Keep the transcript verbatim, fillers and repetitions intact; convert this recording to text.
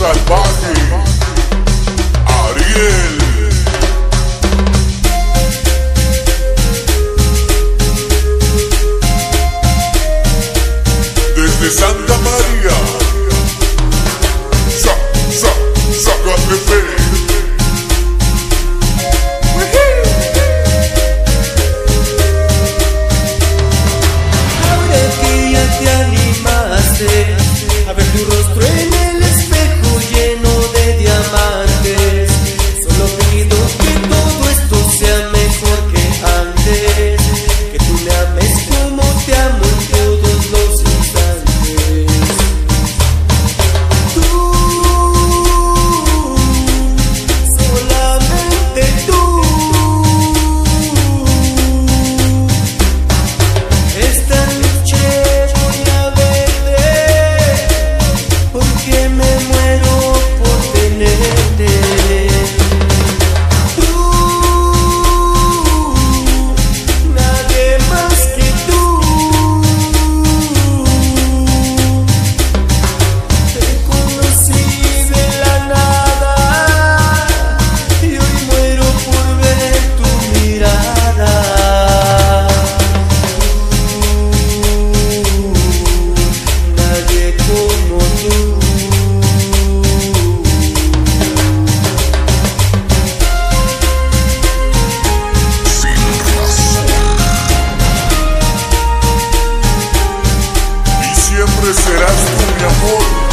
salvaje, Ariel. Desde Santa María, sa, sa, sácate fe. Ahora que ya te animaste a ver tu rostro en el espejo lleno de diamantes, solo pido que todo esto sea mejor que antes, que tú me ames como te amo en todos los instantes. Tú, solamente tú. Esta noche voy a verte, porque me muero por tenerte. Tú, nadie más que tú. Te conocí de la nada y hoy muero por ver tu mirada. Nadie como tú. Y siempre serás tú, mi amor.